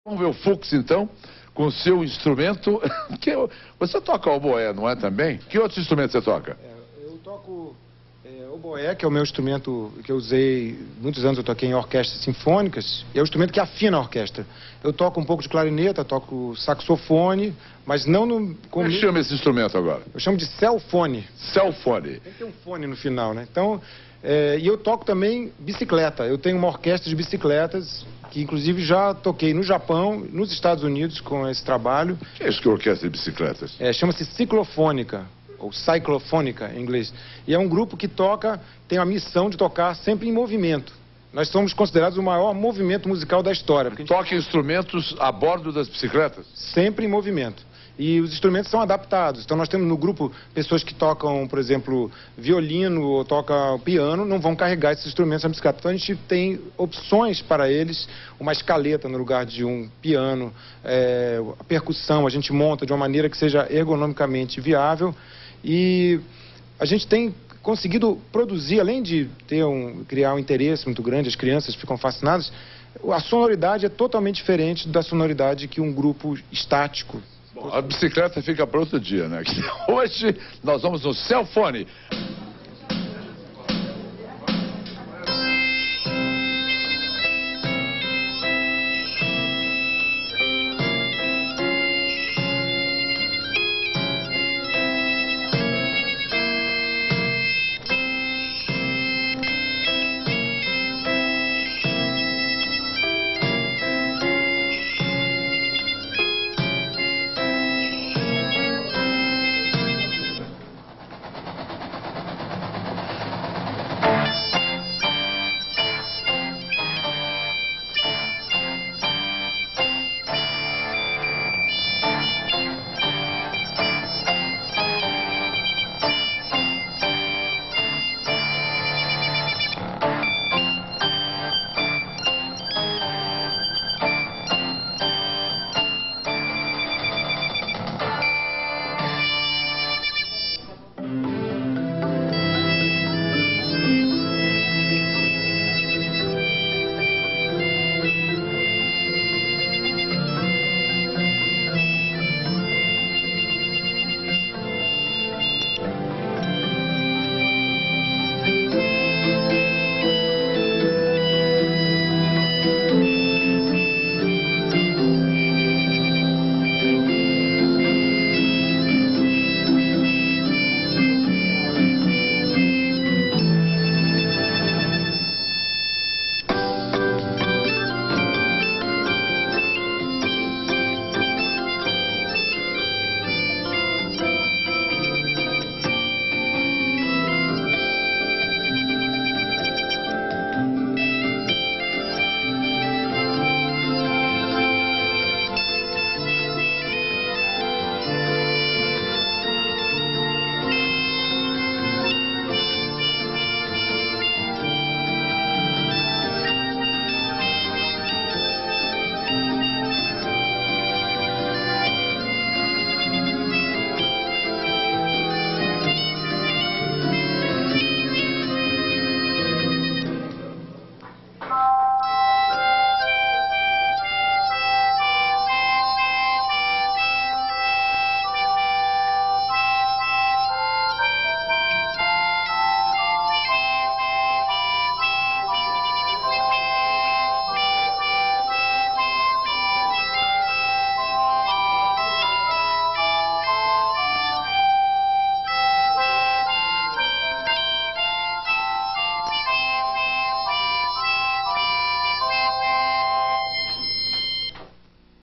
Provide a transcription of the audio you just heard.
Vamos ver o Fuks, então, com o seu instrumento. Você toca oboé, não é também? Que outros instrumentos você toca? Eu toco oboé, que é o meu instrumento que eu usei muitos anos. Eu toquei em orquestras sinfônicas. É o instrumento que afina a orquestra. Eu toco um pouco de clarineta, toco saxofone, mas não no... Como chama esse instrumento agora? Eu chamo de cellphone. Cellphone. Tem que ter um fone no final, né? Então, e eu toco também bicicleta. Eu tenho uma orquestra de bicicletas, que inclusive já toquei no Japão, nos Estados Unidos com esse trabalho. O que é isso que é orquestra de bicicletas? Chama-se Cellphonica, ou Cellphonica em inglês. E é um grupo que tem a missão de tocar sempre em movimento. Nós somos considerados o maior movimento musical da história. Toca instrumentos a bordo das bicicletas? Sempre em movimento. E os instrumentos são adaptados. Então nós temos no grupo pessoas que tocam, por exemplo, violino ou tocam piano, não vão carregar esses instrumentos na bicicleta. Então a gente tem opções para eles, uma escaleta no lugar de um piano, a percussão a gente monta de uma maneira que seja ergonomicamente viável. E a gente tem conseguido produzir, além de criar um interesse muito grande, as crianças ficam fascinadas, a sonoridade é totalmente diferente da sonoridade que um grupo estático. Bom, a bicicleta fica para outro dia, né? Hoje nós vamos no Cellphone.